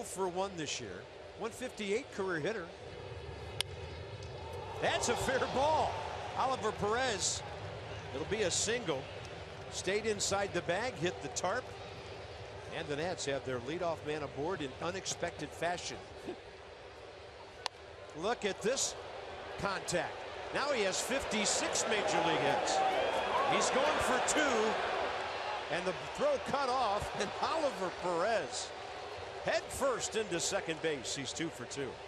for 1 this year. 158 career hitter. That's a fair ball. Oliver Perez. It'll be a single. Stayed inside the bag, hit the tarp. And the Nats have their leadoff man aboard in unexpected fashion. Look at this contact. Now he has 56 major league hits. He's going for 2. And the throw cut off. And Oliver Perez head first into second base. He's 2 for 2.